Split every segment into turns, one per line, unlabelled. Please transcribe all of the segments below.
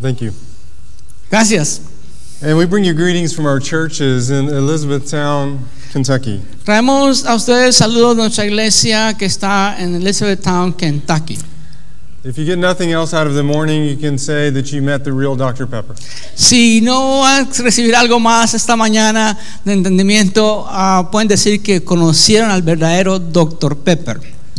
Thank you.
Gracias.
And we bring you greetings from our churches in Elizabethtown, Kentucky.
Traemos a ustedes saludos de nuestra iglesia que está en Elizabethtown, Kentucky.
If you get nothing else out of the morning, you can say that you met the real Dr. Pepper.
Si no van a recibir algo más esta mañana de entendimiento, pueden decir que conocieron al verdadero Dr. Pepper.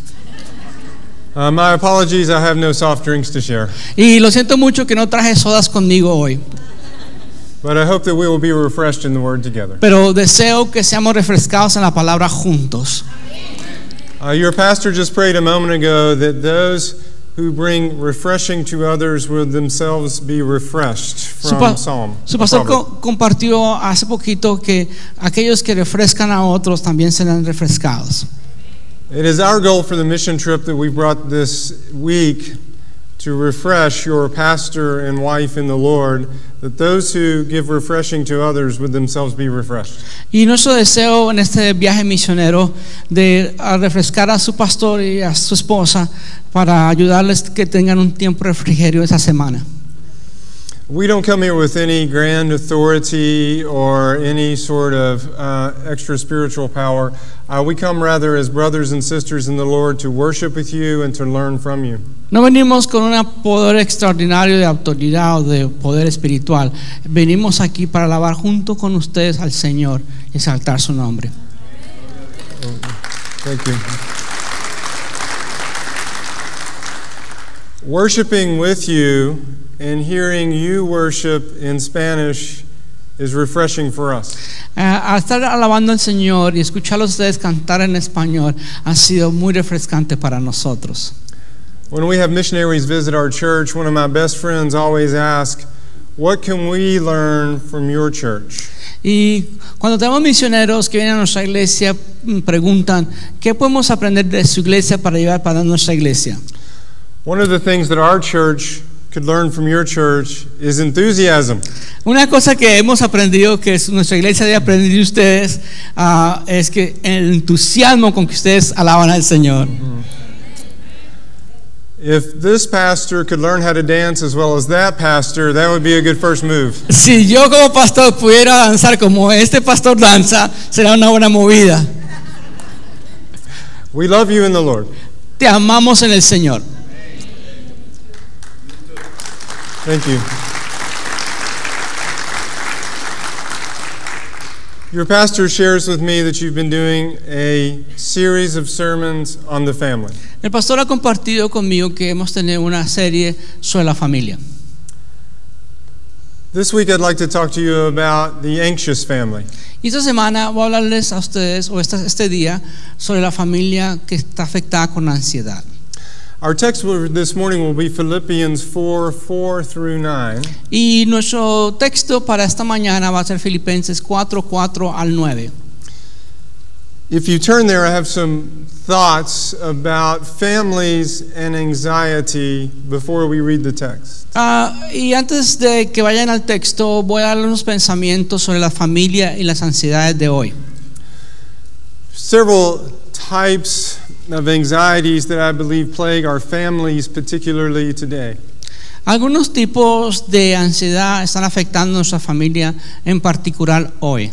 My apologies, I have no soft drinks to share.
Y lo siento mucho que no traje sodas conmigo hoy.
But I hope that we will be refreshed in the Word together.
Pero deseo que seamos refrescados en la palabra juntos.
Your pastor just prayed a moment ago that those who bring refreshing to others will themselves be refreshed from Psalm.
Su pastor compartió hace poquito que aquellos que refrescan a otros también serán refrescados.
It is our goal for the mission trip that we brought this week to refresh your pastor and wife in the Lord, that those who give refreshing to others would themselves be refreshed.
Y nuestro deseo en este viaje misionero de refrescar a su pastor y a su esposa para ayudarles que tengan un tiempo de refrigerio esa semana.
We don't come here with any grand authority or any sort of extra spiritual power. We come rather as brothers and sisters in the Lord to worship with you and to learn from you.
No venimos con un poder extraordinario de autoridad o de poder espiritual. Venimos aquí para alabar junto con ustedes al Señor y exaltar su nombre.
Thank you. Worshiping with you and hearing you worship in Spanish is refreshing for us.
Estar alabando al Señor y escucharlos ustedes cantar en español ha sido muy refrescante para nosotros.
When we have missionaries visit our church, one of my best friends always asks, "What can we learn from your church?"
Y cuando tenemos misioneros que vienen a nuestra iglesia, preguntan, ¿qué podemos aprender de su iglesia para llevar para nuestra iglesia?
One of the things that our church could learn from your church is enthusiasm.
Una cosa que hemos aprendido que nuestra iglesia debe aprender de ustedes es que el entusiasmo con que ustedes alaban al Señor.
If this pastor could learn how to dance as well as that pastor, that would be a good first move.
Si yo como pastor pudiera danzar como este pastor danza, será una buena movida.
We love you in the Lord.
Te amamos en el Señor.
Thank you. Your pastor shares with me that you've been doing a series of sermons on the family.
El pastor ha compartido conmigo que hemos tenido una serie sobre la familia.
This week I'd like to talk to you about the anxious family.
Y esta semana voy a hablarles a ustedes, o este día, sobre la familia que está afectada con ansiedad.
Our text this morning will be Philippians 4 through 9.
Y nuestro texto para esta mañana va a ser Filipenses 4 al 9.
If you turn there, I have some thoughts about families and anxiety before we read the text.
Y antes de que vayan al texto, voy a darles unos pensamientos sobre la familia y las ansiedades de hoy.
Several types of anxieties that I believe plague our families, particularly today.
Algunos tipos de ansiedad están afectando a nuestra familia, en particular hoy.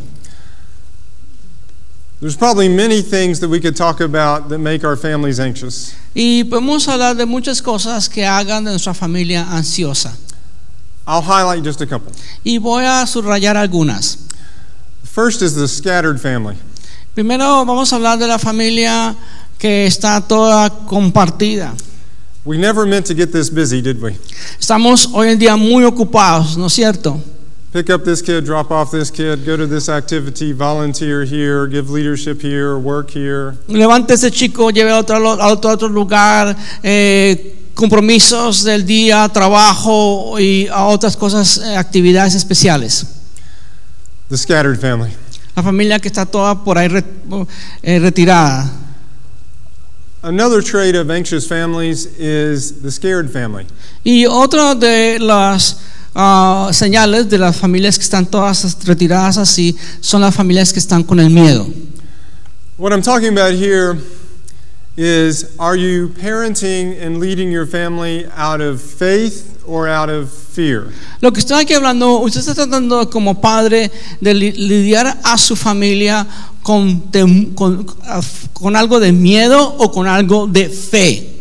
There's probably many things that we could talk about that make our families anxious.
Y podemos hablar de muchas cosas que hagan de nuestra familia ansiosa.
I'll highlight just a couple.
Y voy a subrayar algunas.
First is the scattered family.
Primero vamos a hablar de la familia que está toda compartida.
We never meant to get this busy, did we?
Estamos hoy en día muy ocupados, ¿no es cierto?
Pick up this kid, drop off this kid, go to this activity, volunteer here, give leadership here, work here.
Levante ese chico, lleve a otro lugar, compromisos del día, trabajo y a otras cosas, actividades especiales.
The scattered family.
La familia que está toda por ahí retirada.
Another trait of anxious families is the scared family.
Y otra de las señales de las familias que están todas retiradas así son las familias que están con el miedo.
What I'm talking about here is, are you parenting and leading your family out of faith or out of fear?
Lo que estoy aquí hablando, usted está tratando como padre de lidiar a su familia con algo de miedo o con algo de fe.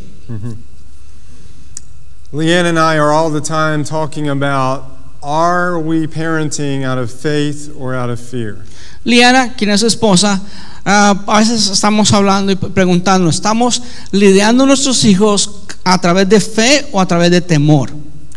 Leanne and I are all the time talking about, are we parenting out of faith or out of fear?
Liana, quien es su esposa, a veces estamos hablando y preguntando, ¿estamos lidiando a nuestros hijos a través de fe o a través de temor?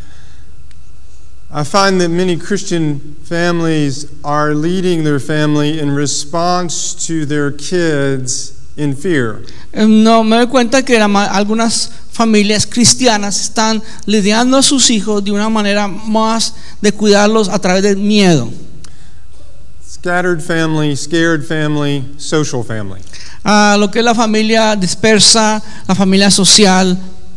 I find that many Christian families are leading their family in response to their kids in fear.
No, me doy cuenta que algunas familias cristianas están lidiando a sus hijos de una manera más de cuidarlos a través del miedo.
Scattered family, scared family, social family.
Lo que es la familia dispersa, la familia social.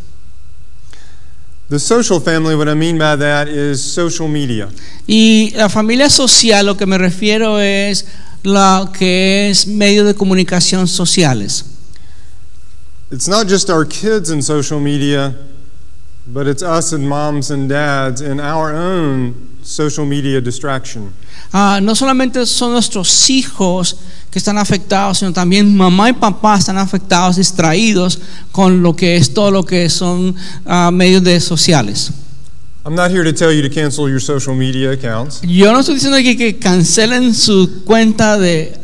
The social family, what I mean by that is social media.
Y la familia social, lo que me refiero es lo que es medios de comunicación sociales.
It's not just our kids in social media, but it's us and moms and dads in our own social media distraction.
No solamente son nuestros hijos que están afectados, sino también mamá y papá están afectados, distraídos con lo que es todo lo que son medios de sociales.
I'm not here to tell you to cancel your social media accounts.
Yo no estoy diciendo que cancelen su cuenta de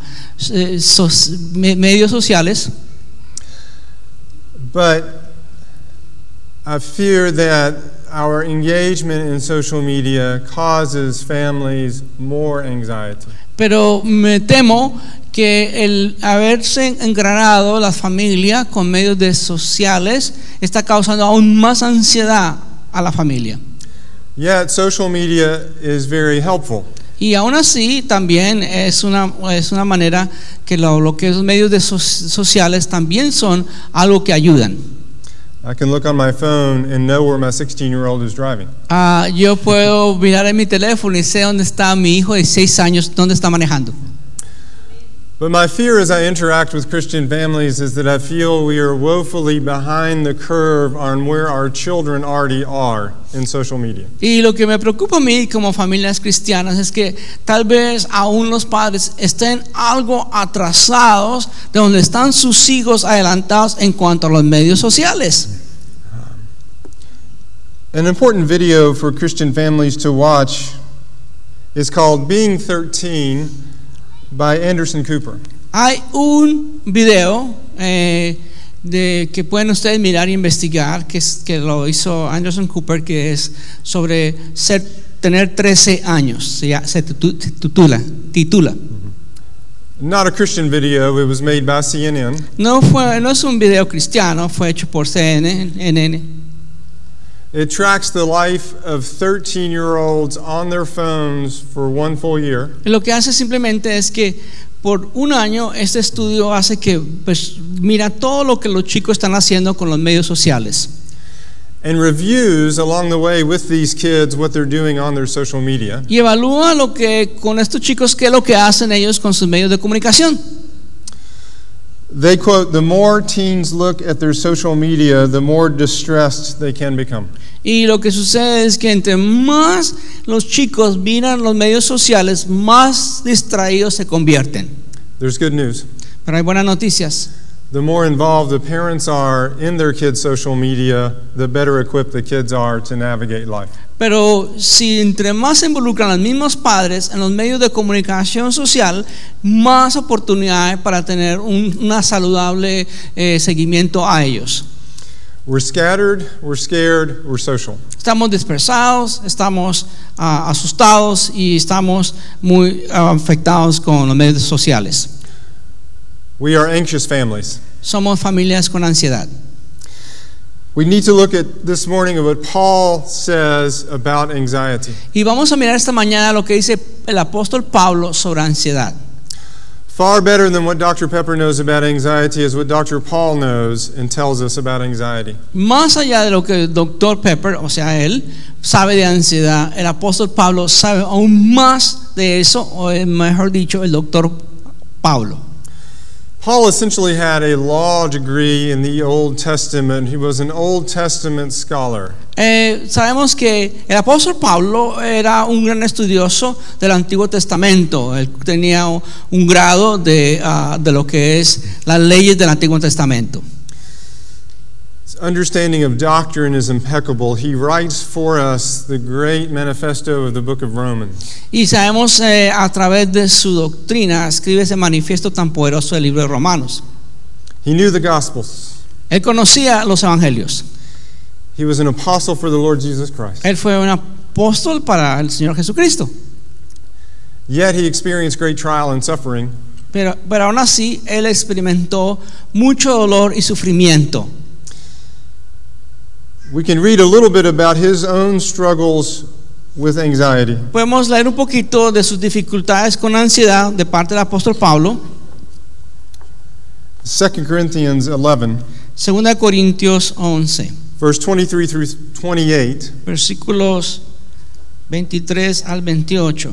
medios sociales,
but I fear that our engagement in social media causes families more anxiety.
pero me temo que el haberse engranado la familia con medios de sociales está causando aún más ansiedad a la familia.
Yet social media is very helpful.
Y aún así también es una manera que lo que los medios de sociales también son algo que ayudan.
I can look on my phone and know where my 16-year-old is driving.
Yo puedo mirar en mi teléfono y sé dónde está mi hijo de 6 años, dónde está manejando.
But my fear as I interact with Christian families is that I feel we are woefully behind the curve on where our children already are in social media.
Y lo que me preocupa a mí como familias cristianas es que tal vez aún los padres estén algo atrasados de donde están sus hijos adelantados en cuanto a los medios sociales.
An important video for Christian families to watch is called Being 13 by Anderson Cooper.
Hay un video de que pueden ustedes mirar e investigar que lo hizo Anderson Cooper, que es sobre tener 13 años. Se titula.
Not a Christian video, it was made by CNN.
No es un video cristiano, fue hecho por CNN.
It tracks the life of 13-year-olds on their phones for 1 full year.
Lo que hace simplemente es que por un año este estudio hace que pues mira todo lo que los chicos están haciendo con los medios sociales.
And reviews along the way with these kids what they're doing on their social media.
Y evalúa lo que con estos chicos qué es lo que hacen ellos con sus medios de comunicación.
They quote, the more teens look at their social media, the more distressed they can become.
Y lo que sucede es que entre más los chicos miran los medios sociales, más distraídos se convierten.
There's good news.
Pero hay buenas noticias.
The more involved the parents are in their kids' social media, the better equipped the kids are to navigate life.
Pero si entre más se involucran los mismos padres en los medios de comunicación social, más oportunidades para tener una saludable seguimiento a ellos.
We're scattered, we're scared, we're social.
Estamos dispersados, estamos asustados y estamos muy afectados con los medios sociales.
We are anxious families.
Somos familias con ansiedad.
We need to look at this morning at what Paul says about anxiety.
Y vamos a mirar esta mañana lo que dice el apóstol Pablo sobre ansiedad.
Far better than what Dr. Pepper knows about anxiety is what Dr. Paul knows and tells us about anxiety.
Más allá de lo que el Dr. Pepper, o sea, él sabe de ansiedad, el apóstol Pablo sabe aún más de eso, o mejor dicho, el Dr. Pablo.
Paul essentially had a law degree in the Old Testament. He was an Old Testament scholar.
Sabemos que el apóstol Pablo era un gran estudioso del Antiguo Testamento. Él tenía un grado de lo que es las leyes del Antiguo Testamento.
His understanding of doctrine is impeccable. He writes for us the great manifesto of the book of Romans.
Y sabemos a través de su doctrina escribe ese manifiesto tan poderoso del libro de Romanos.
He knew the Gospels.
Él conocía los evangelios.
He was an apostle for the Lord Jesus Christ.
Él fue un apóstol para el Señor Jesucristo.
Yet he experienced great trial and suffering.
Pero aún así él experimentó mucho dolor y sufrimiento.
We can read a little bit about his own struggles with anxiety.
Podemos leer un poquito de sus dificultades con ansiedad de parte del apóstol Pablo.
2 Corinthians 11,
2 Corintios 11,
verse 23 through 28.
versículos 23 al 28.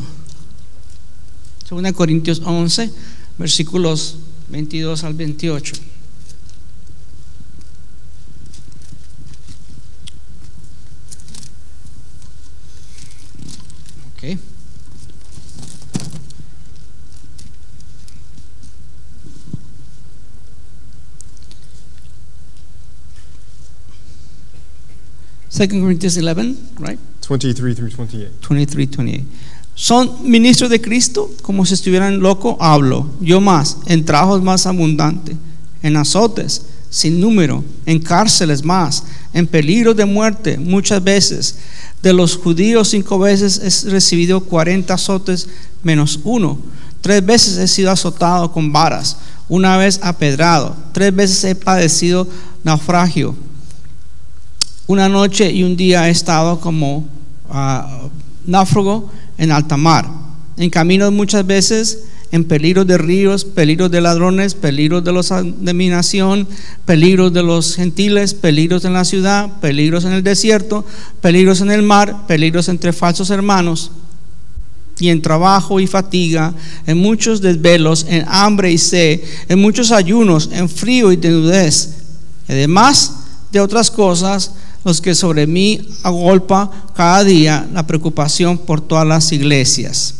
2 Corintios 11, versículos 22 al 28. Okay. Second Corinthians 11, right?
23 through 28.
23, 28. Son ministros de Cristo, como si estuvieran locos, hablo. Yo más, en trabajos más abundantes, en azotes sin número, en cárceles más, en peligro de muerte muchas veces. De los judíos 5 veces he recibido 40 azotes menos 1. 3 veces he sido azotado con varas, 1 vez apedrado, 3 veces he padecido naufragio. 1 noche y 1 día he estado como náufrago en alta mar, en caminos muchas veces, en peligro de ríos, peligros de ladrones, peligros de los dominación, peligros de los gentiles, peligros en la ciudad, peligros en el desierto, peligros en el mar, peligros entre falsos hermanos, y en trabajo y fatiga, en muchos desvelos, en hambre y sed, en muchos ayunos, en frío y desnudez, además de otras cosas, los que sobre mí agolpa cada día la preocupación por todas las iglesias.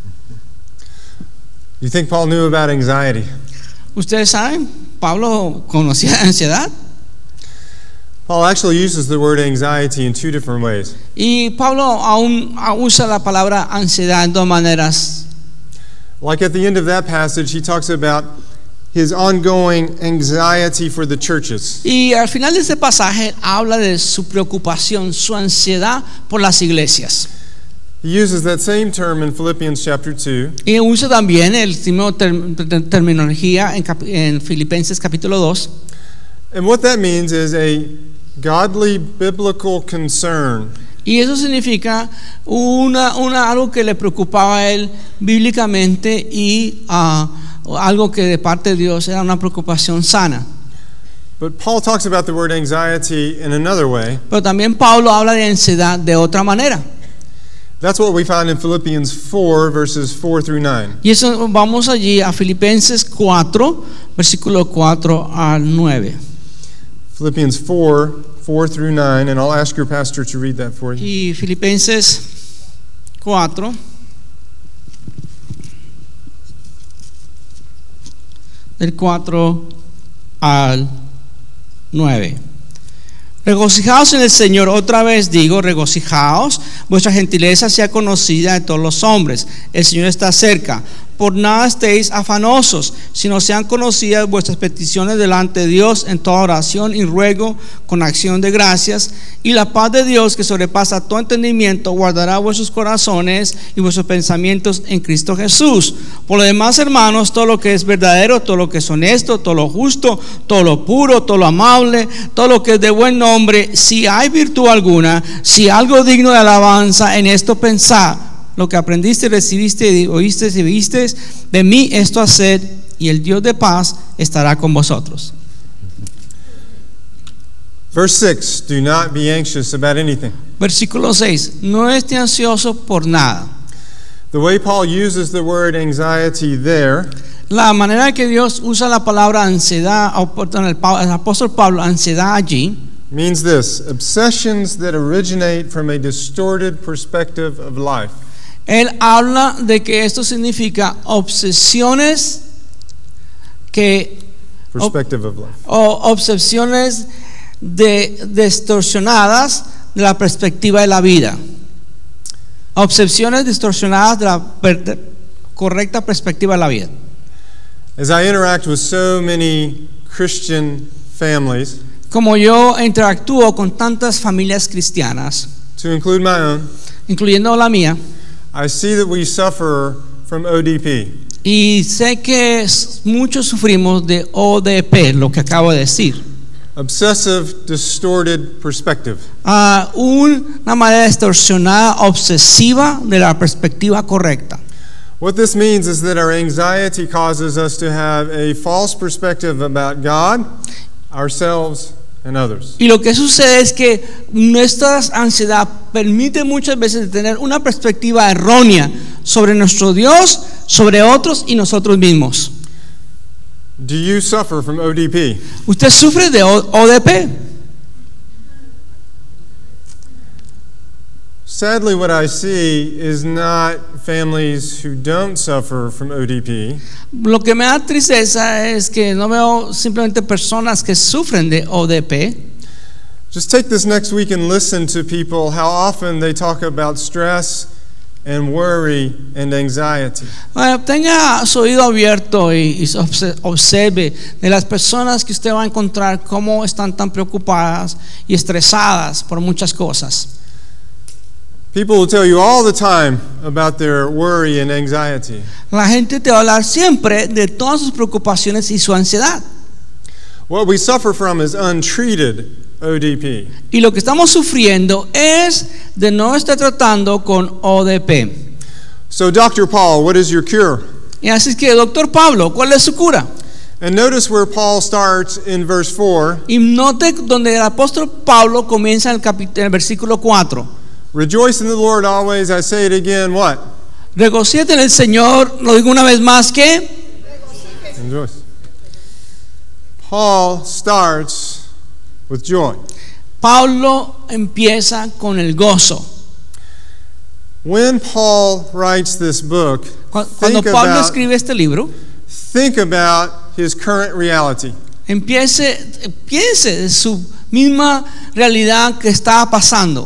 You think Paul knew about anxiety?
Ustedes saben, Pablo conocía la ansiedad.
Paul actually uses the word anxiety in 2 different ways.
Y Pablo aún usa la palabra ansiedad en 2 maneras.
Like at the end of that passage, he talks about his ongoing anxiety for the churches.
Y al final de este pasaje habla de su preocupación, su ansiedad por las iglesias.
He uses that same term in Philippians chapter 2.
Y usa también el mismo terminología en Filipenses capítulo 2.
And what that means is a godly biblical concern.
Y eso significa algo que le preocupaba a él bíblicamente y algo que de parte de Dios era una preocupación sana.
But Paul talks about the word anxiety in another way.
Pero también Pablo habla de ansiedad de otra manera.
That's what we find in Philippians 4, verses 4 through 9.
Y eso vamos allí a Filipenses 4, versículo 4 al 9.
Philippians 4, 4 through 9, and I'll ask your pastor to read that for you.
Y Filipenses 4, del 4 al 9. Regocijaos en el Señor, otra vez digo, regocijaos, vuestra gentileza sea conocida de todos los hombres, el Señor está cerca. Por nada estéis afanosos, sino sean conocidas vuestras peticiones delante de Dios en toda oración y ruego con acción de gracias, y la paz de Dios que sobrepasa todo entendimiento guardará vuestros corazones y vuestros pensamientos en Cristo Jesús. Por lo demás, hermanos, todo lo que es verdadero, todo lo que es honesto, todo lo justo, todo lo puro, todo lo amable, todo lo que es de buen nombre, si hay virtud alguna, si algo digno de alabanza, en esto pensad. Lo que aprendiste, recibiste, oíste y viste de mí, esto haced, y el Dios de paz estará con vosotros.
Verse 6, do not be anxious about anything.
Versículo 6, no esté ansioso por nada.
The way Paul uses the word anxiety there
La manera que Dios usa la palabra ansiedad, el apóstol Pablo, ansiedad allí,
means this: obsessions that originate from a distorted perspective of life.
él habla de que esto significa obsesiones
Perspective of life.
o obsesiones distorsionadas de la perspectiva de la vida. Obsesiones distorsionadas de la correcta perspectiva de la vida.
As I interact with so many Christian families,
Como yo interactúo con tantas familias cristianas,
to include my own,
incluyendo la mía,
I see that we suffer from ODP.
y sé que muchos sufrimos de ODP, lo que acabo de decir.
Obsessive distorted perspective.
Una manera distorsionada, obsesiva de la perspectiva correcta.
What this means is that our anxiety causes us to have a false perspective about God, ourselves, and others.
Y lo que sucede es que nuestra ansiedad permite muchas veces tener una perspectiva errónea sobre nuestro Dios, sobre otros y nosotros mismos.
Do you suffer from ODP?
¿Usted sufre de ODP?
Sadly, what I see is not families who don't suffer from ODP,
Lo que me da tristeza es que no veo simplemente personas que sufren de ODP.
Just take this next week and listen to people how often they talk about stress and worry and anxiety.
Tenga su oído abierto y observe de las personas que usted va a encontrar cómo están tan preocupadas y estresadas por muchas cosas.
People will tell you all the time about their worry and anxiety.
La gente te va a hablar siempre de todas sus preocupaciones y su ansiedad.
What we suffer from is untreated ODP.
Y lo que estamos sufriendo es de no estar tratando con ODP.
So, Dr. Paul, what is your cure?
Y así que, doctor Pablo, ¿cuál es su cura?
And notice where Paul starts in verse 4.
Y note donde el apóstol Pablo comienza en el versículo 4.
Rejoice in the Lord always. I say it again, what?
Regocíate en el Señor, lo digo una vez más que
Rejoice. Paul starts with joy.
Pablo empieza con el gozo.
When Paul writes this book,
Cuando Pablo escribe este libro,
think about his current reality.
piense de su misma realidad que está pasando.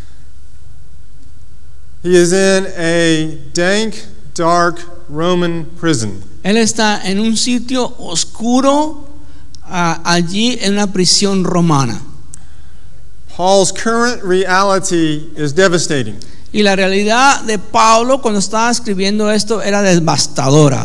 He is in a dank, dark Roman prison.
Él está en un sitio oscuro, allí en una prisión romana.
Paul's current reality is devastating.
Y la realidad de Pablo cuando estaba escribiendo esto era devastadora.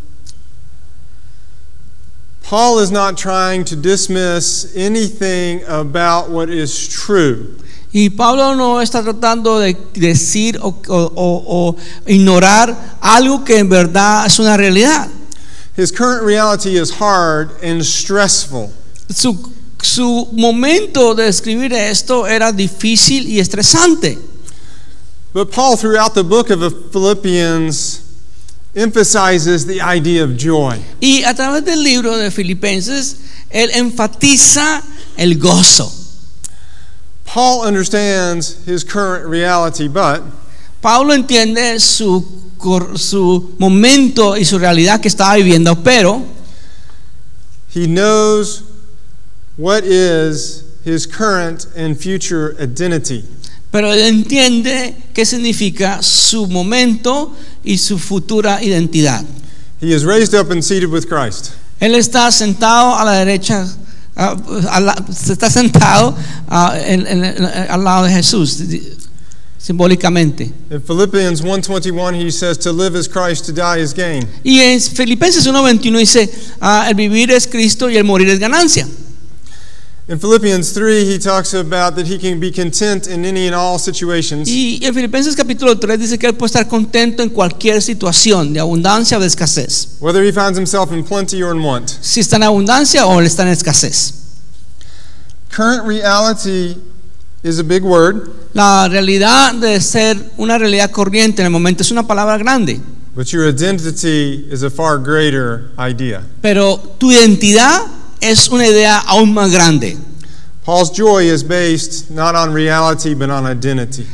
Paul is not trying to dismiss anything about what is true.
Y Pablo no está tratando de decir o ignorar algo que en verdad es una realidad.
His current reality is hard and stressful.
Su momento de escribir esto era difícil y estresante.
But Paul, throughout the book of Philippians, emphasizes the idea of joy.
Y a través del libro de Filipenses, él enfatiza el gozo.
Paul understands his current reality, but
Pablo entiende su momento y su realidad que estaba viviendo, pero
he knows what is his current and future identity.
Pero él entiende qué significa su momento y su futura identidad.
He is raised up and seated with Christ.
Él está sentado a la derecha, está sentado al lado de Jesús, simbólicamente.
In Philippians 1:21 he says to live is Christ, to die is gain.
Y en Filipenses 1:21 dice, el vivir es Cristo y el morir es ganancia.
In Philippians 3 he talks about that he can be content in any and all situations.
Y en Filipenses capítulo 3 dice que él puede estar contento en cualquier situación, de abundancia o de escasez.
Whether he finds himself in plenty or in want.
Si está en abundancia o él está en escasez.
Current reality is a big word.
La realidad de ser una realidad corriente en el momento es una palabra grande.
But your identity is a far greater idea.
pero tu identidad es una idea aún más grande.
Paul's joy is based not on reality but on identity.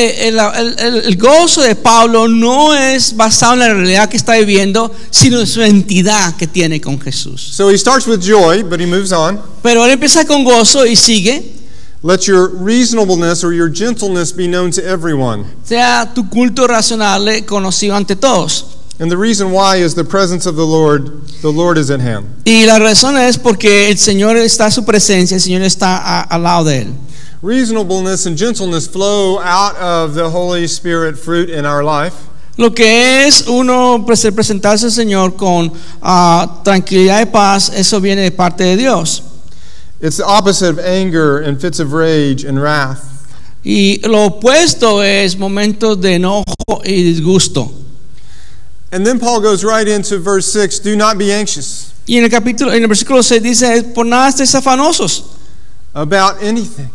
El gozo de Pablo no es basado en la realidad que está viviendo, sino en su identidad que tiene con Jesús.
So he starts with joy, but he moves on.
Pero él empieza con gozo y sigue.
Let your reasonableness or your gentleness be known to everyone.
Sea tu culto racional conocido ante todos.
And the reason why is the presence of the Lord is at hand.
Y la razón es porque el Señor está a su presencia, el Señor está al lado de él.
Reasonableness and gentleness flow out of the Holy Spirit fruit in our life.
Lo que es uno presentarse al Señor con tranquilidad y paz, eso viene de parte de Dios.
It's the opposite of anger and fits of rage and wrath.
Y lo opuesto es momentos de enojo y disgusto.
And then Paul goes right into verse 6, do not be anxious
Y en el versículo 6 dice, por nada estéis afanosos,
about anything.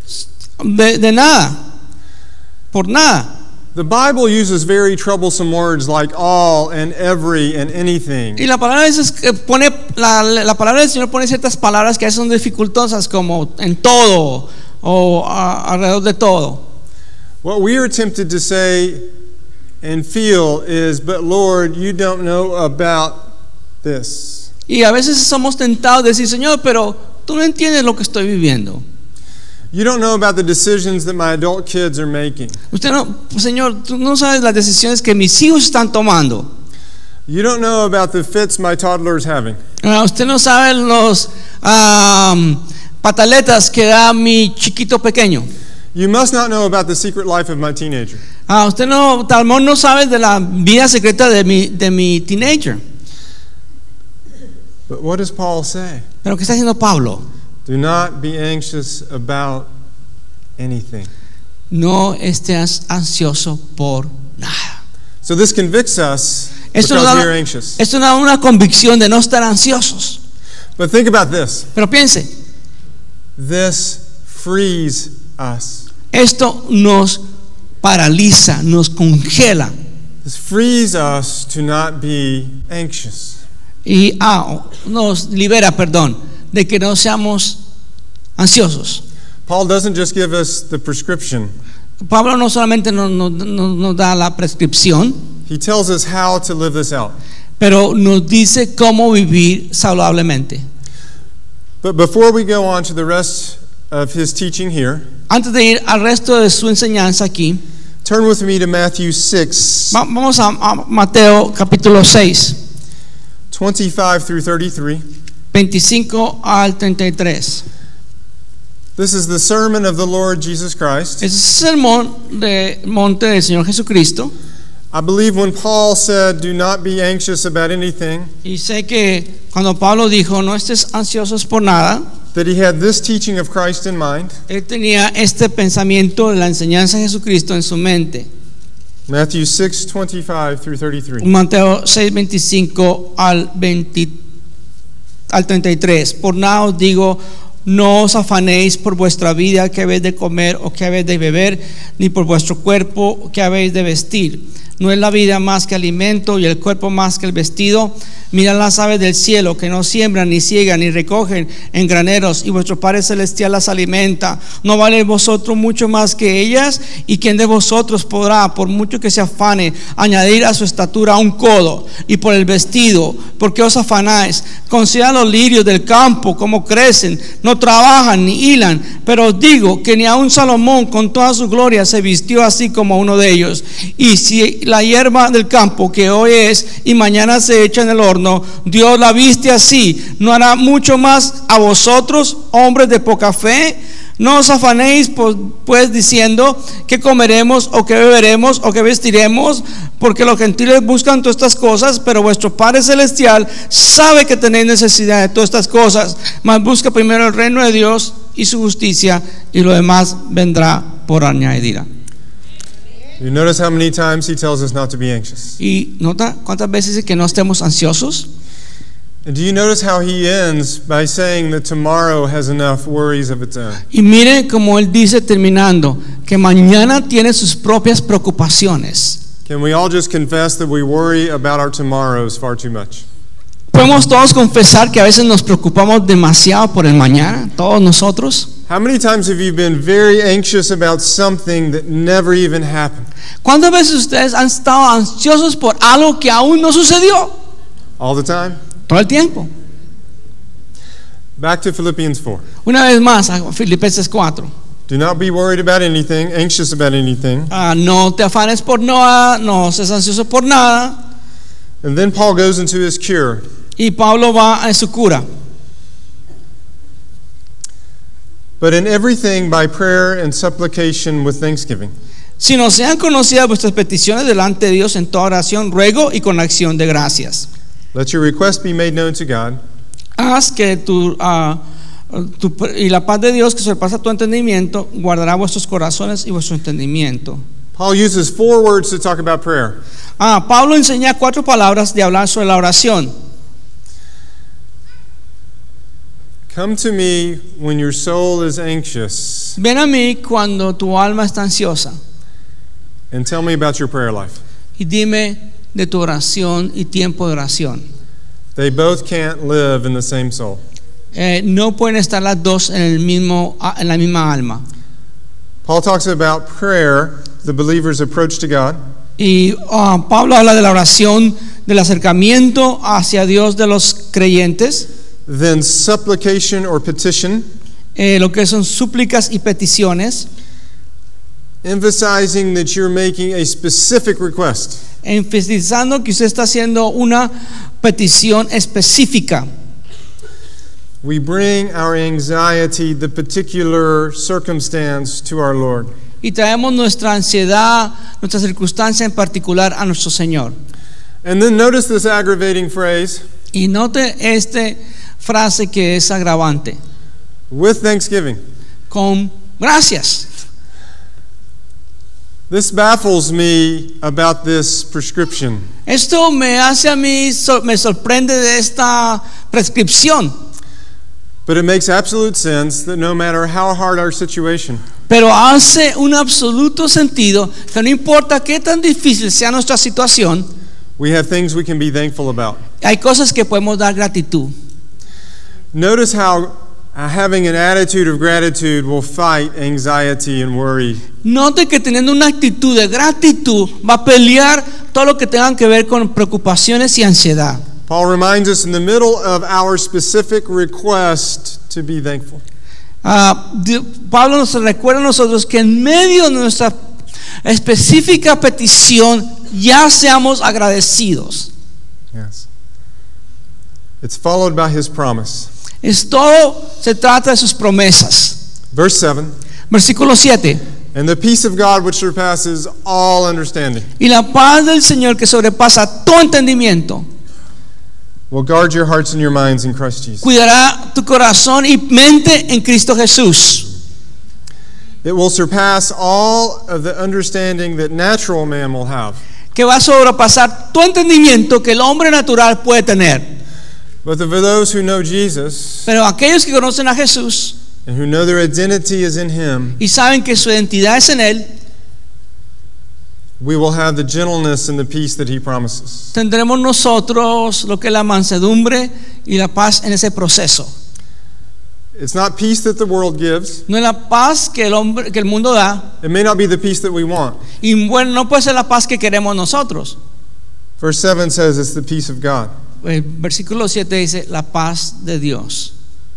de nada, por nada.
The Bible uses very troublesome words like all and every and anything.
Y la palabra pone la palabra del Señor pone ciertas palabras que son dificultosas, como en todo o alrededor de todo.
What we are tempted to say and feel is, but Lord, you don't know about this.
Y a veces somos tentados de decir, Señor, pero tú no entiendes lo que estoy viviendo.
You don't know about the decisions that my adult kids are making.
Usted no, Señor, tú no sabes las decisiones que mis hijos están tomando.
You don't know about the fits my toddler is having.
Usted no sabe los pataletas que da mi chiquito pequeño.
You must not know about the secret life of my teenager.
Usted no, tal vez no sabe de la vida secreta de mi teenager.
But what does Paul say?
Pero ¿qué está haciendo Pablo?
Do not be anxious about anything.
No estés ansioso por nada.
So this convicts us
Esto
because we are anxious.
Esto da una convicción de no estar ansiosos.
But think about this.
Pero piense,
This frees us.
esto nos paraliza, nos congela
This frees us to not be anxious.
y nos libera, de que no seamos ansiosos.
Paul doesn't just give us the prescription.
Pablo no solamente nos da la prescripción,
He tells us how to live this out.
pero nos dice cómo vivir saludablemente.
But before we go on to the rest of his teaching here,
Antes de ir al resto de su enseñanza aquí,
turn with me to Matthew 6,
vamos a Mateo capítulo 6,
25 through 33.
25 al 33.
This is the sermon of the Lord Jesus Christ.
Es el sermón del monte del Señor Jesucristo.
I believe when Paul said, do not be anxious about anything,
Y sé que cuando Pablo dijo, no estés ansiosos por nada,
that he had this teaching of Christ in mind.
él tenía este pensamiento de la enseñanza de Jesucristo en su mente.
Matthew 6, 25 through 33.
Mateo 6, 25 al 33. Por nada os digo, no os afanéis por vuestra vida, que habéis de comer o que habéis de beber, ni por vuestro cuerpo, que habéis de vestir. No es la vida más que alimento y el cuerpo más que el vestido. Mirad las aves del cielo, que no siembran, ni ciegan, ni recogen en graneros, y vuestro Padre Celestial las alimenta. ¿No vale vosotros mucho más que ellas? ¿Y quién de vosotros podrá, por mucho que se afane, añadir a su estatura un codo? Y por el vestido, ¿por qué os afanáis? Considerad los lirios del campo, cómo crecen, no trabajan ni hilan, pero os digo que ni aun Salomón con toda su gloria se vistió así como uno de ellos. Y si la hierba del campo, que hoy es y mañana se echa en el horno, Dios la viste así, ¿no hará mucho más a vosotros, hombres de poca fe? No os afanéis pues diciendo que comeremos o que beberemos o que vestiremos, porque los gentiles buscan todas estas cosas, pero vuestro Padre Celestial sabe que tenéis necesidad de todas estas cosas. Mas busca primero el reino de Dios y su justicia, y lo demás vendrá por añadidura.
You notice how many times he tells us not to be anxious.
Y nota cuántas veces dice que no estemos ansiosos.
And do you notice how he ends by saying that tomorrow has enough worries of its own?
Y mire como él dice terminando, que mañana tiene sus propias preocupaciones.
Can we all just confess that we worry about our tomorrows far too much?
Podemos todos confesar que a veces nos preocupamos demasiado por el mañana, todos nosotros.
How many times have you been very anxious about something that never even happened?
¿Cuántas veces ustedes han estado ansiosos por algo que aún no sucedió?
All the time?
Todo el tiempo.
Back to Philippians 4.
Una vez más, a Filipenses 4.
Do not be worried about anything, anxious about anything.
No te afanes por nada, no seas ansioso por nada.
And then Paul goes into his cure.
Y Pablo va a su cura.
But in everything by prayer and supplication with thanksgiving.
Sino sean conocidas vuestras peticiones delante de Dios en toda oración, ruego y con acción de gracias.
Let your request be made known to God.
Haz que y la paz de Dios que sobrepasa tu entendimiento guardará vuestros corazones y vuestro entendimiento.
Paul uses 4 words to talk about prayer.
Pablo enseña 4 palabras de hablar sobre la oración.
Come to me when your soul is anxious.
Ven a mí cuando tu alma está ansiosa.
And tell me about your prayer life.
Y dime de tu oración y tiempo de oración.
They both can't live in the same soul.
No pueden estar las dos en la misma alma.
Paul talks about prayer, the believer's approach to God.
Y Pablo habla de la oración, del acercamiento hacia Dios de los creyentes.
Then supplication or petition,
lo que son súplicas y peticiones,
emphasizing that you're making a specific request.
Enfatizando que usted está haciendo una petición específica.
We bring our anxiety, the particular circumstance, to our Lord.
Y traemos nuestra ansiedad, nuestra circunstancia en particular a nuestro Señor.
And then notice this aggravating phrase.
Y note frase que es agravante.
With thanksgiving.
Con gracias.
This baffles me about this prescription.
Esto me hace a mí, me sorprende de esta prescripción.
But it makes absolute sense that no matter how hard our situation,
pero hace un absoluto sentido que no importa qué tan difícil sea nuestra situación,
we have things we can be thankful about.
Hay cosas que podemos dar gratitud.
Notice how having an attitude of gratitude will fight anxiety and worry.
Note que teniendo una actitud de gratitud va a pelear todo lo que tenga que ver con preocupaciones y ansiedad.
Paul reminds us in the middle of our specific request to be thankful.
Pablo nos recuerda a nosotros que en medio de nuestra específica petición ya seamos agradecidos.
Yes. It's followed by his promise.
Todo se trata de sus promesas.
Verse 7.
Versículo 7.
And the peace of God which surpasses all understanding.
Y la paz del Señor que sobrepasa todo entendimiento.
Will guard your hearts and your minds in Christ Jesus.
Cuidará tu corazón y mente en Cristo Jesús.
It will surpass all of the understanding that natural man will have.
Que va a sobrepasar todo entendimiento que el hombre natural puede tener.
But for those who know Jesus,
pero aquellos que conocen a Jesús,
and who know their identity is in him,
y saben que su identidad es en él,
we will have the gentleness and the peace that he promises.
Tendremos nosotros lo que es la mansedumbre y la paz en ese proceso.
It's not peace that the world gives.
No es la paz que el mundo da.
It may not be the peace that we want.
Y bueno, no puede ser la paz que queremos nosotros.
Verse 7 says it's the peace of God.
El versículo 7 dice la paz de Dios.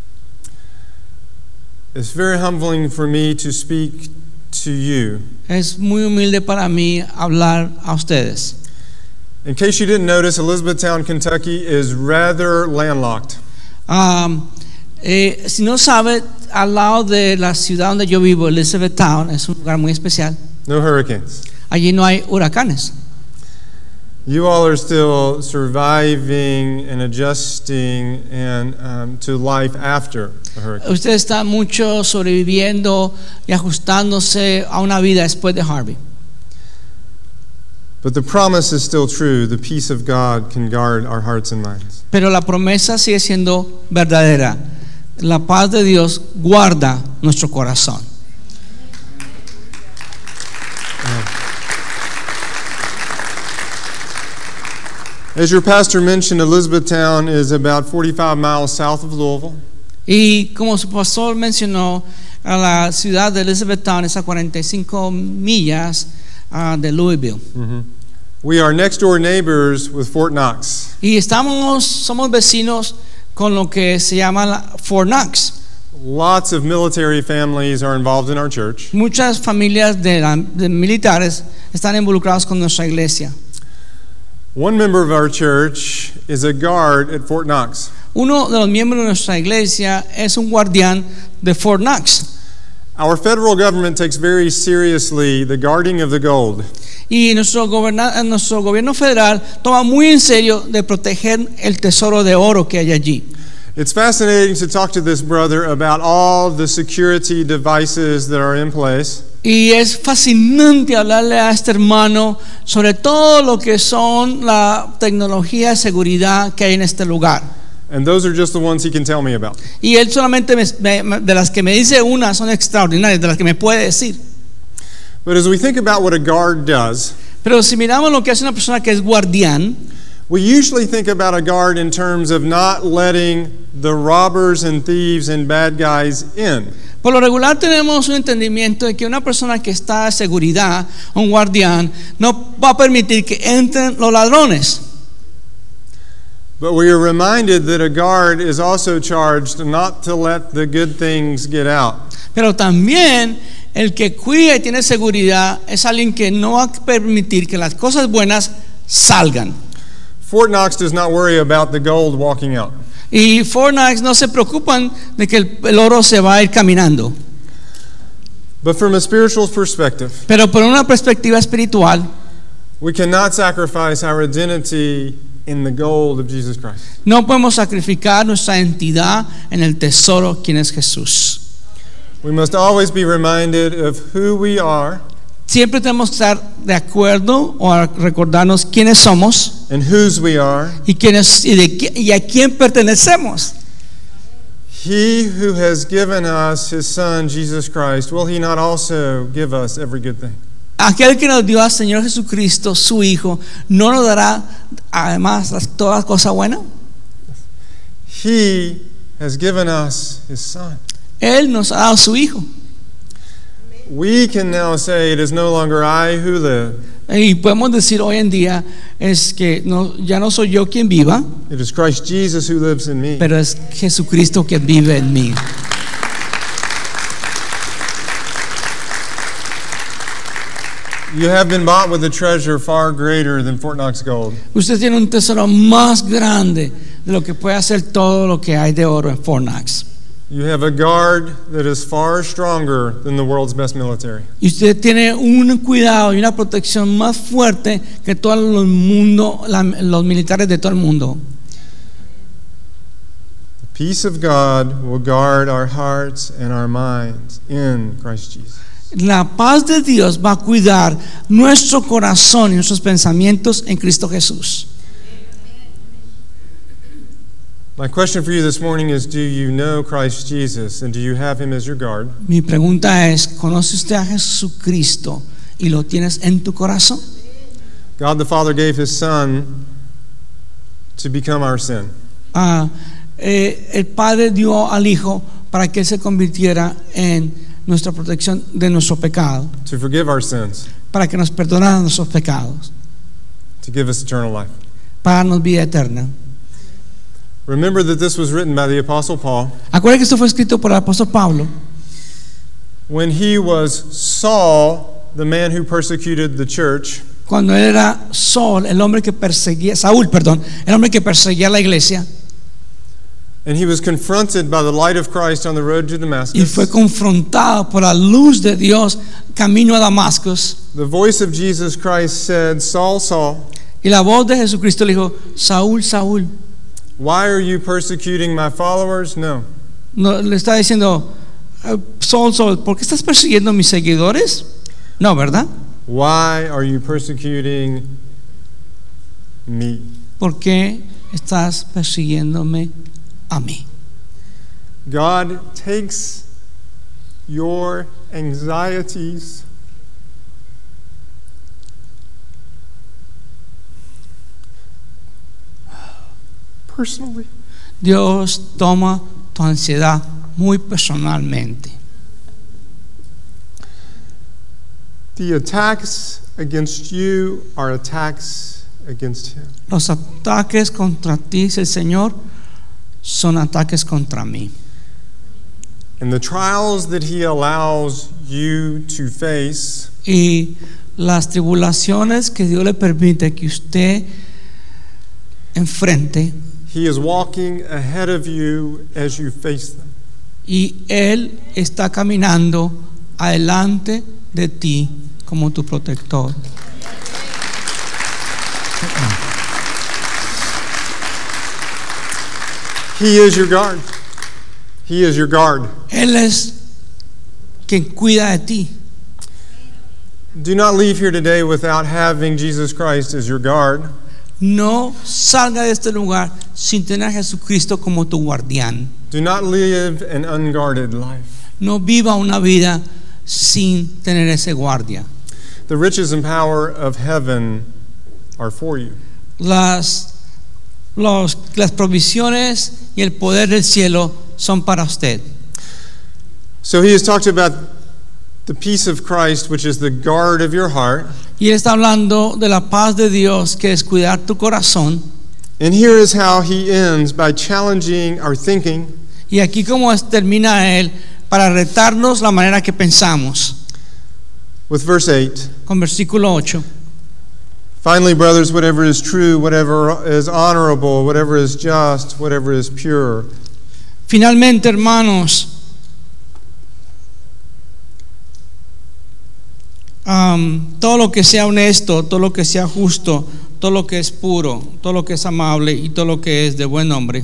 It's very humbling for me to speak to you.
Es muy humilde para mí hablar a ustedes.
In case you didn't notice, Elizabethtown, Kentucky is rather landlocked.
Si no sabe, al lado de la ciudad donde yo vivo, Elizabethtown, es un lugar muy especial.
No hurricanes.
Allí no hay huracanes.
You all are still surviving and adjusting and to life after a hurricane.
Usted está mucho sobreviviendo y ajustándose a una vida después de Harvey.
But the promise is still true. The peace of God can guard our hearts and minds.
Pero la promesa sigue siendo verdadera. La paz de Dios guarda nuestro corazón.
As your pastor mentioned, Elizabethtown is about 45 miles south of Louisville.
Y como su pastor mencionó, a la ciudad de Elizabethtown es a 45 millas de Louisville.
We are next door neighbors with Fort Knox.
Y somos vecinos con lo que se llama Fort Knox.
Lots of military families are involved in our church.
Muchas familias de militares están involucrados con nuestra iglesia.
One member of our church is a guard at Fort Knox.
Uno de los miembros de nuestra iglesia es un guardián de Fort Knox.
Our federal government takes very seriously the guarding of the gold.
Y nuestro gobierno federal toma muy en serio de proteger el tesoro de oro que hay allí.
It's fascinating to talk to this brother about all the security devices that are in place.
Y es fascinante hablarle a este hermano sobre todo lo que son la tecnología de seguridad que hay en este lugar.
And those are just the ones he can tell me about.
Y él solamente de las que me dice una son extraordinarias, de las que me puede decir.
But as we think about what a guard does,
Pero si miramos lo que hace una persona que es guardián,
we usually think about a guard in terms of not letting the robbers and thieves and bad guys in.
por lo regular tenemos un entendimiento de que una persona que está de seguridad, un guardián, no va a permitir que entren los ladrones.
But we are reminded that a guard is also charged not to let the good things get out.
Pero también el que cuida y tiene seguridad es alguien que no va a permitir que las cosas buenas salgan.
Fort Knox does not worry about the gold walking out.
Y Fort Knox no se preocupan de que el oro se va a ir caminando.
But from a spiritual perspective,
Pero por una perspectiva espiritual,
we cannot sacrifice our identity in the gold of Jesus Christ.
no podemos sacrificar nuestra identidad en el tesoro, quien es Jesús.
We must always be reminded of who we are
Siempre tenemos que estar de acuerdo o a recordarnos quiénes somos
and whose we are.
y a quién pertenecemos.
He who has given us his Son, Jesus Christ, will he not also give us every good thing?
Aquel que nos dio al Señor Jesucristo, su Hijo, ¿no nos dará además toda cosa buena?
He has given us his Son.
Él nos ha dado su Hijo.
We can now say it is no longer I who live.
Y podemos decir hoy en día es que ya no soy yo quien viva,
It is Christ Jesus who lives in me.
pero es Jesucristo quien vive en mí.
You have been bought with a treasure far greater than Fort Knox gold.
Usted tiene un tesoro más grande de lo que puede hacer todo lo que hay de oro en Fort Knox.
You have a guard that is far stronger than the world's best military.
Y usted tiene un cuidado y una protección más fuerte que todos los militares de todo el mundo.
The peace of God will guard our hearts and our minds in Christ Jesus.
La paz de Dios va a cuidar nuestro corazón y nuestros pensamientos en Cristo Jesús.
My question for you this morning is, do you know Christ Jesus and do you have him as your guard?
Mi pregunta es, ¿conoce usted a Jesucristo y lo tienes en tu corazón?
God the Father gave his Son to become our sin.
El Padre dio al Hijo para que Él se convirtiera en nuestra protección de nuestro pecado,
To forgive our sins,
para que nos perdonara nuestros pecados,
to give us eternal life.
para darnos vida eterna.
Remember that this was written by the Apostle Paul
Acuérdense que esto fue escrito por el apóstol Pablo
when he was Saul, the man who persecuted the church,
cuando él era Saúl, el hombre que perseguía la iglesia,
and he was confronted by the light of Christ on the road to
y
Damascus.
fue confrontado por la luz de Dios camino a Damasco.
The voice of Jesus Christ said, Saul, Saul,
Y la voz de Jesucristo le dijo: Saúl, Saúl.
why are you persecuting my followers? No.
No, le está diciendo: Saúl, Saúl, ¿por qué estás persiguiendo a mis seguidores? No, ¿verdad?
Why are you persecuting me?
¿Por qué estás persiguiéndome a mí?
God takes your anxieties personally.
Dios toma tu ansiedad muy personalmente.
The attacks against you are attacks against him.
Los ataques contra ti, dice el Señor, son ataques contra mí.
And the trials that he allows you to face
Y las tribulaciones que Dios le permite que usted enfrente,
he is walking ahead of you as you face them.
y Él está caminando adelante de ti como tu protector.
He is your guard. He is your guard.
Él es quien cuida de ti.
Do not leave here today without having Jesus Christ as your guard.
No salga de este lugar sin tener a Jesucristo como tu guardián.
Do not live an unguarded life.
No viva una vida sin tener ese guardia.
The riches and power of heaven are for you.
Las provisiones y el poder del cielo son para usted.
So he has talked about the peace of Christ, which is the guard of your heart.
Y él está hablando de la paz de Dios, que es cuidar tu corazón.
And here is how he ends, by challenging our thinking.
Y aquí como termina él, para retarnos la manera que pensamos.
With verse 8.
Con versículo 8.
Finally, brothers, whatever is true, whatever is honorable, whatever is just, whatever is pure.
Finalmente, hermanos, todo lo que sea honesto, todo lo que sea justo, todo lo que es puro, todo lo que es amable y todo lo que es de buen nombre.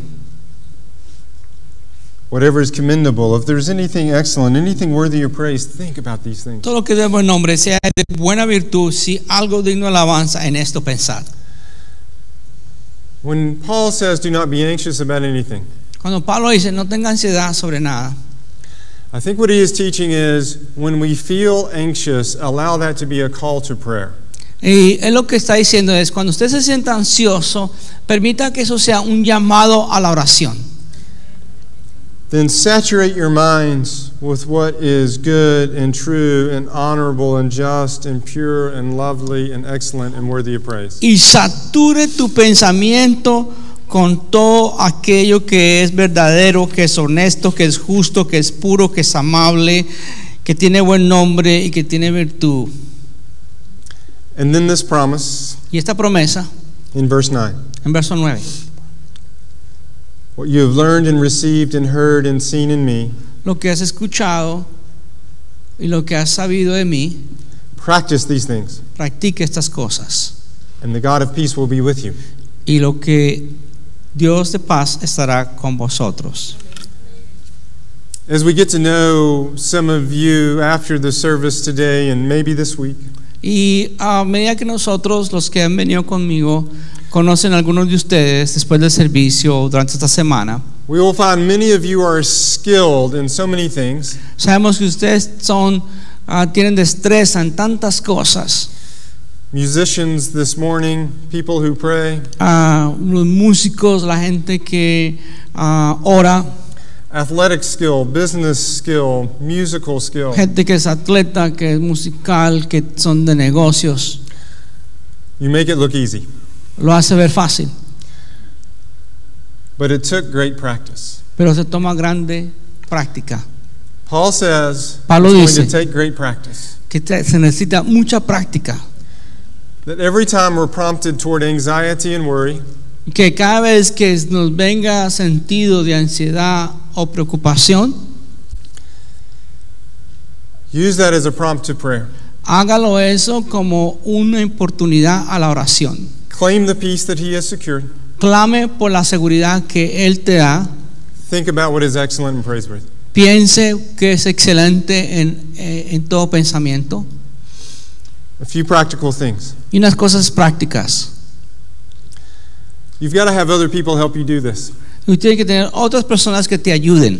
Whatever is commendable, if there's anything excellent, anything worthy of praise, think about these things.
Todo lo que es de buen nombre, sea de buena virtud, si algo digno de alabanza, en esto pensad.
When Paul says, do not be anxious about anything,
Cuando Pablo dice, no tenga ansiedad sobre nada,
I think what he is teaching is, when we feel anxious, allow that to be a call to prayer.
y él lo que está diciendo es, cuando usted se sienta ansioso, permita que eso sea un llamado a la oración.
Then saturate your minds with what is good and true and honorable and just and pure and lovely and excellent and worthy of praise.
Y sature tu pensamiento con todo aquello que es verdadero, que es honesto, que es justo, que es puro, que es amable, que tiene buen nombre y que tiene virtud.
And then this promise
Y esta promesa
in verse 9.
en verso 9.
What you have learned and received and heard and seen in me,
Lo que has escuchado y lo que has sabido de mí,
practice these things,
practique estas cosas.
and the God of peace will be with you.
Y lo que Dios de paz estará con vosotros.
As we get to know some of you after the service today and maybe this week,
Y a medida que nosotros, los que han venido conmigo, conocen a algunos de ustedes después del servicio durante esta semana,
we will find many of you are skilled in so many things.
sabemos que ustedes tienen destreza en tantas cosas.
Musicians this morning, people who pray,
Los músicos, la gente que ora,
athletic skill, business skill, musical skill.
gente que es atleta, que es musical, que son de negocios.
You make it look easy,
Lo hace ver fácil,
but it took great practice.
pero se toma grande práctica.
Paul says
Pablo
it's going
dice
to take great practice.
que se necesita mucha práctica.
That every time we're prompted toward anxiety and worry,
Que cada vez que nos venga sentido de ansiedad o preocupación,
use that as a prompt to prayer.
hágalo eso como una oportunidad a la oración.
Claim the peace that he has secured.
Clame por la seguridad que Él te da.
Think about what is excellent and praiseworthy.
Piense que es excelente en todo pensamiento.
A few practical things.
Y unas cosas prácticas.
You've got to have other people help you do this.
Y tiene que tener otras personas que te ayuden.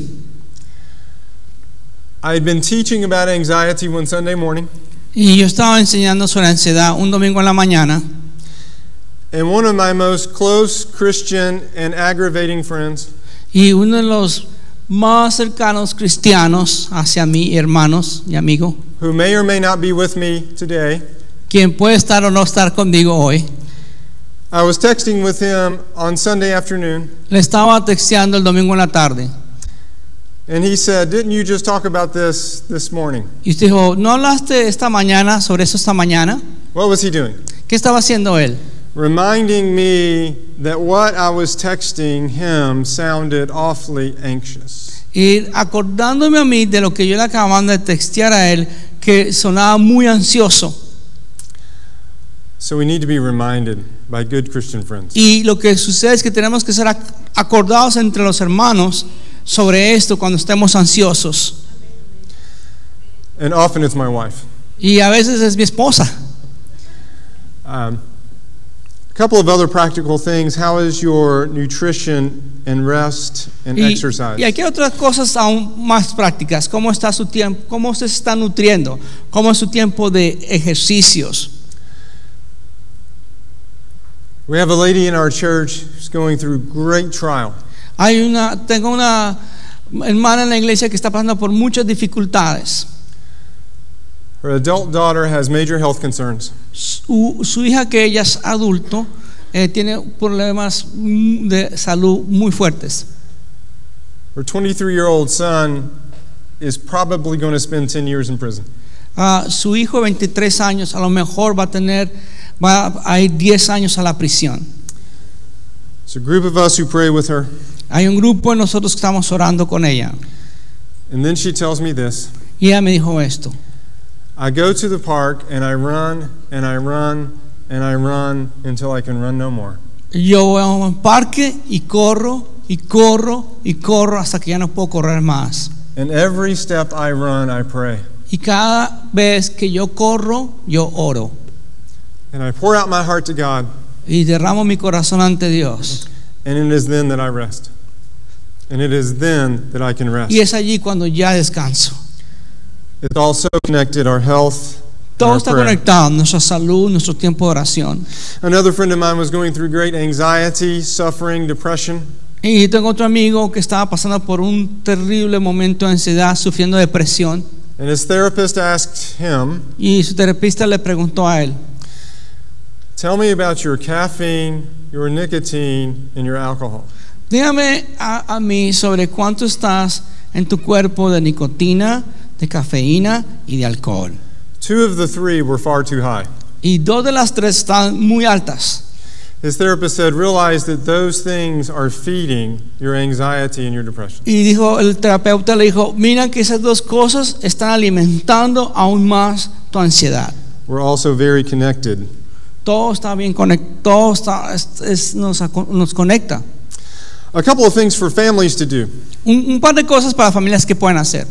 I had been teaching about anxiety one Sunday morning,
Y yo estaba enseñando sobre ansiedad un domingo en la mañana.
And one of my most close Christian and aggravating friends
Y uno de los más cercanos cristianos hacia mí, hermanos y amigo,
who may or may not be with me today,
quien puede estar o no estar conmigo hoy,
I was texting with him on Sunday afternoon,
le estaba texteando el domingo en la tarde.
and he said, "Didn't you just talk about this morning?"
Y usted dijo, ¿no hablaste esta mañana sobre eso esta mañana?
What was he doing?
¿Qué estaba haciendo él?
Reminding me that what I was texting him sounded awfully anxious.
Y acordándome a mí de lo que yo le acababa de textear a él, que sonaba muy ansioso.
So we need to be reminded by good Christian friends.
Y lo que sucede es que tenemos que ser acordados entre los hermanos sobre esto cuando estemos ansiosos.
And often it's my wife.
Y a veces es mi esposa.
A couple of other practical things. How is your nutrition and rest and exercise?
Y aquí hay otras cosas aún más prácticas. ¿Cómo está su tiempo? ¿Cómo usted se está nutriendo? ¿Cómo es su tiempo de ejercicios?
We have a lady in our church who's going through great trial.
Tengo una hermana en la iglesia que está pasando por muchas dificultades.
Her adult daughter has major health concerns.
Su hija, que ella es adulto, tiene problemas de salud muy fuertes.
Her 23-year-old son is probably going to spend 10 years in prison.
Su hijo de 23 años a lo mejor va a ir 10 años a la prisión.
It's a group of us who pray with her.
Hay un grupo de nosotros que estamos orando con ella.
And then she tells me this.
Y ella me dijo esto.
I go to the park and I run and I run and I run until I can run no more.
Yo voy a un parque y corro y corro y corro hasta que ya no puedo correr más.
And every step I run, I pray.
Y cada vez que yo corro, yo oro.
And I pour out my heart to God.
Y derramo mi corazón ante Dios.
And it is then that I rest. And it is then that I can rest.
Y es allí cuando ya descanso.
It's also connected our health.
Todo está conectado, nuestra salud, nuestro tiempo de oración.
Another friend of mine was going through great anxiety, suffering, depression.
Y tengo otro amigo que estaba pasando por un terrible momento de ansiedad, sufriendo depresión.
And his therapist asked him,
Y su terapista le preguntó a él,
"Tell me about your caffeine, your nicotine, and your alcohol."
dígame a mí sobre cuánto estás en tu cuerpo de nicotina, de cafeína y de alcohol.
2 of the 3 were far too high.
Y 2 de las 3 están muy altas.
His therapist said, "Realize that those things are feeding your anxiety and your depression."
Y dijo, el terapeuta le dijo, mira que esas 2 cosas están alimentando aún más tu ansiedad.
We're also very connected.
Todo está bien conectado, nos conecta.
A couple of things for families to do.
Un par de cosas para familias que pueden hacer.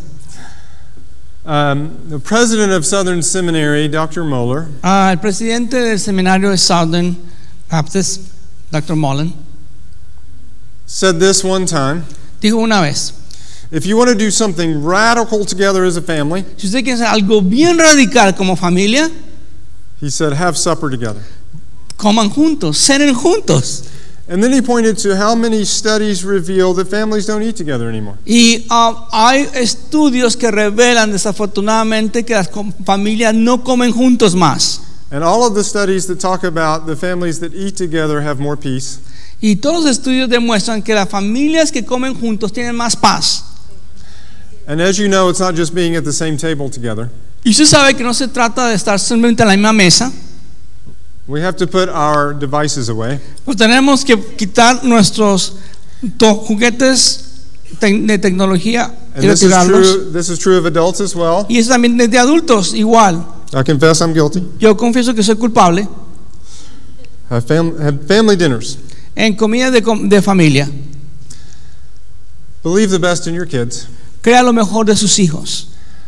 The president of Southern Seminary, Dr. Moeller,
El presidente del seminario de Southern Baptist, Dr. Mullen,
said this one time:
dijo una vez,
if you want to do something radical together as a family,
si usted quiere hacer algo bien radical como familia,
he said, have supper together.
coman juntos, cenen juntos.
And then he pointed to how many studies reveal that families don't eat together anymore.
Y hay estudios que revelan desafortunadamente que las familias no comen juntos más.
And all of the studies that talk about the families that eat together have more peace.
Y todos los estudios demuestran que las familias que comen juntos tienen más paz.
And as you know, it's not just being at the same table together.
Y usted sabe que no se trata de estar simplemente en la misma mesa.
We have to put our devices away.
Pues tenemos que quitar nuestros juguetes de tecnología y
And
retirarlos.
this is true of adults as well.
Y eso también de adultos, igual.
I confess I'm guilty.
Yo confieso que soy culpable.
Have family dinners.
En comida de familia.
Believe the best in your kids.
Crea lo mejor de sus hijos.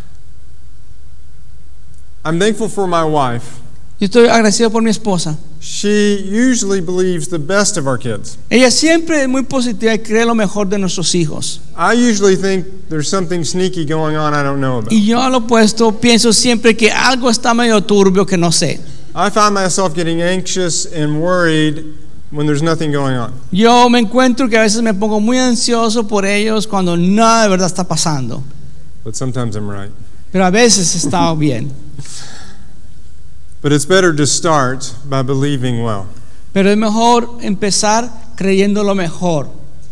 I'm thankful for my wife.
Yo estoy agradecido por mi esposa.
She usually believes the best of our kids.
Ella siempre es muy positiva y cree lo mejor de nuestros hijos.
I usually think there's something sneaky going on I don't know about.
Y yo a lo opuesto pienso siempre que algo está medio turbio que no sé.
I find myself getting anxious and worried when there's nothing going on.
Yo me encuentro que a veces me pongo muy ansioso por ellos cuando nada de verdad está pasando.
But sometimes I'm right.
Pero a veces está bien.
But it's better to start by believing well.
Pero es mejor empezar creyendo lo mejor.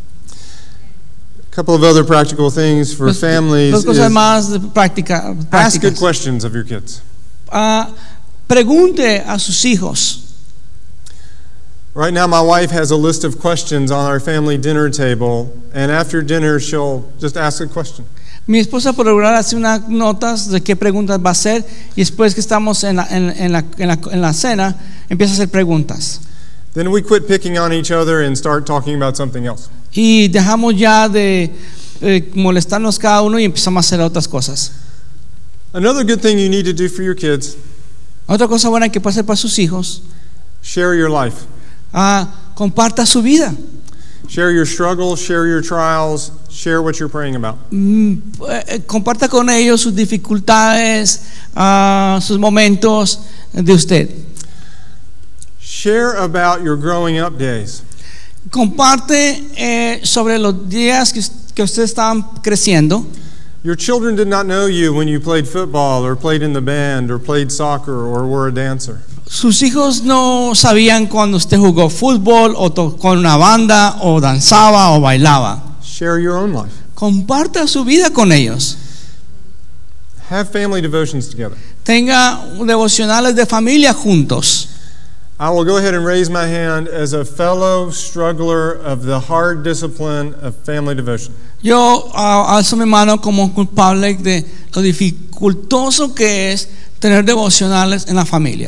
A couple of other practical things for families
Dos cosas
is
más de prácticas.
ask good questions of your kids.
Pregunte a sus hijos.
Right now, my wife has a list of questions on our family dinner table, and after dinner, she'll just ask a question.
Mi esposa por regular hace unas notas de qué preguntas va a hacer y después que estamos en la cena empieza a hacer preguntas.
Then we quit picking on each other and start talking about something else.
Y dejamos ya de molestarnos cada uno y empezamos a hacer otras cosas.
Another good thing you need to do for your kids,
Otra cosa buena que puede hacer para sus hijos,
share your life.
comparta su vida.
Share your struggles, share your trials, share what you're praying about.
Comparta con ellos sus dificultades, sus momentos de usted.
Share about your growing up days.
Comparte sobre los días que ustedes estaban creciendo.
Your children did not know you when you played football or played in the band or played soccer or were a dancer.
Sus hijos no sabían cuando usted jugó fútbol o tocó en una banda o danzaba o bailaba.
Share your own life.
Comparta su vida con ellos.
Have family devotions together.
Tenga devocionales de familia juntos.
I will go ahead and raise my hand as a fellow struggler of the hard discipline of family devotion.
Yo alzo mi mano como culpable de lo dificultoso que es tener devocionales en la familia.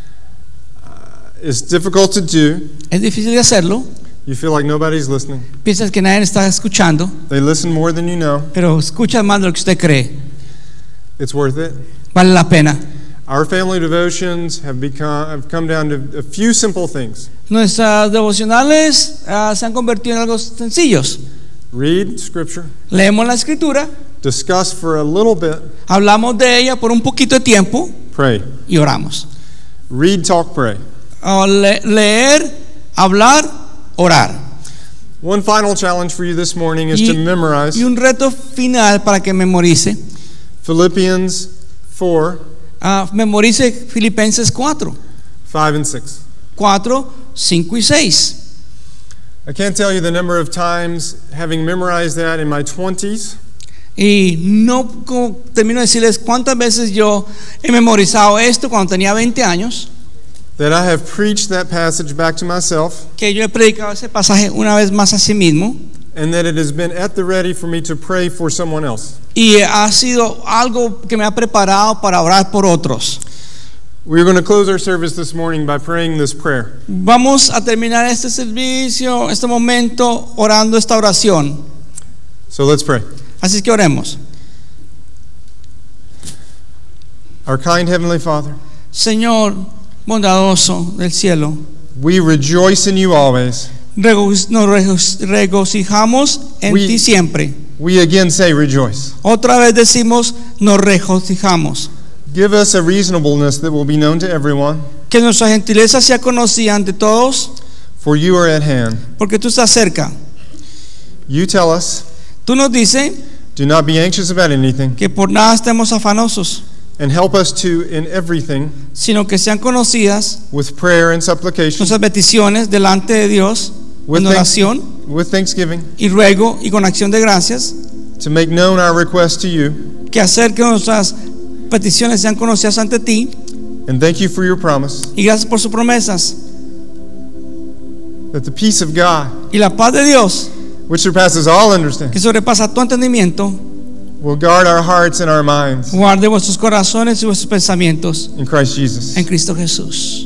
It's difficult to do.
Es difícil de hacerlo.
You feel like nobody's listening.
Piensas que nadie está escuchando,
They listen more than you know.
pero escucha más de lo que usted cree.
It's worth it.
Vale la pena.
Our family devotions have come down to a few simple things.
Nuestras devocionales se han convertido en algo sencillos.
Read scripture,
Leemos la escritura,
discuss for a little bit,
hablamos de ella por un poquito de tiempo
pray.
y oramos.
Read, talk, pray.
Leer, hablar, orar.
One final challenge for you this morning is to memorize
Y un reto final para que memorice.
Philippians 4,
Memorice Filipenses 4,
5, and 6.
4, 5 y 6.
I can't tell you the number of times having memorized that in my 20s
Y no termino de decirles cuántas veces yo he memorizado esto cuando tenía 20 años,
that I have preached that passage back to myself,
que yo he predicado ese pasaje una vez más a sí mismo,
and that it has been at the ready for me to pray for someone else.
y ha sido algo que me ha preparado para orar por otros.
We're going to close our service this morning by praying this prayer.
Vamos a terminar este servicio, este momento, orando esta oración.
So let's pray.
Así que oremos.
Our kind Heavenly Father,
Señor bondadoso del cielo,
we rejoice in you always.
nos regocijamos en ti siempre.
We again say rejoice.
Otra vez decimos, nos regocijamos.
Give us a reasonableness that will be known to everyone,
Que nuestra gentileza sea conocida ante todos,
for you are at hand.
porque tú estás cerca.
You tell us,
Tú nos dices
do not be anxious about anything,
que por nada estemos afanosos,
and help us to, in everything,
sino que sean conocidas
with prayer and supplication,
nuestras peticiones delante de Dios, en oración
with thanksgiving,
y ruego y con acción de gracias,
to make known our requests to you,
que hacer que nuestras peticiones sean conocidas ante ti,
and thank you for your promise
y gracias por sus promesas.
that the peace of God,
Y la paz de Dios,
which surpasses all understanding,
que sobrepasa todo entendimiento,
will guard our hearts and our minds
guarde vuestros corazones y vuestros pensamientos
in Christ Jesus.
en Cristo Jesús.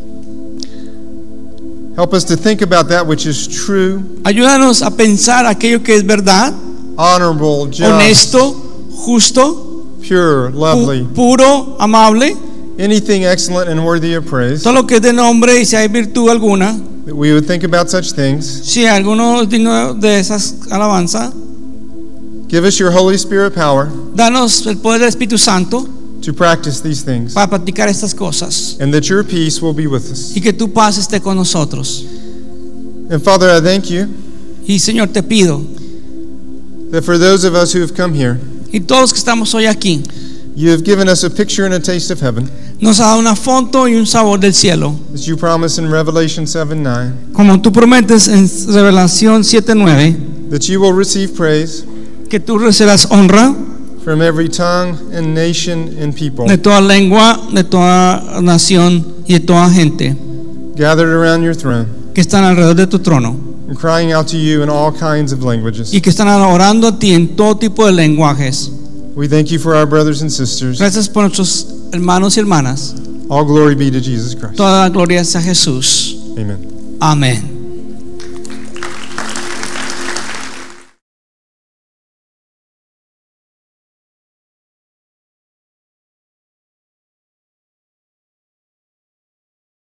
Help us to think about that which is true,
Ayúdanos a pensar aquello que es verdad,
honorable, just,
honesto, justo,
pure, lovely,
puro, amable,
anything excellent and worthy of praise,
todo lo que es de nombre y si hay virtud alguna,
that we would think about such things.
si alguno es digno de esas alabanzas.
Give us your Holy Spirit power
Danos el poder del Espíritu Santo
to practice these things,
para practicar estas cosas,
and that your peace will be with us.
y que tu paz esté con nosotros.
And Father, I thank you
Y Señor, te pido,
that for those of us who have come here,
y todos que estamos hoy aquí,
you have given us a picture and a taste of heaven,
nos ha dado una foto y un sabor del cielo,
as you promise in Revelation 7:9,
como tú prometes en Revelación 7:9,
that you will receive praise
que tú recibas honra
from every tongue and nation and people
de toda lengua, de toda nación y de toda gente
gathered around your throne
que están alrededor de tu trono
and crying out to you in all kinds of languages.
y que están orando a ti en todo tipo de lenguajes.
We thank you for our brothers and sisters.
Gracias por nuestros hermanos y hermanas.
All glory be to Jesus Christ.
Toda la gloria es a Jesús.
Amen.
Amén.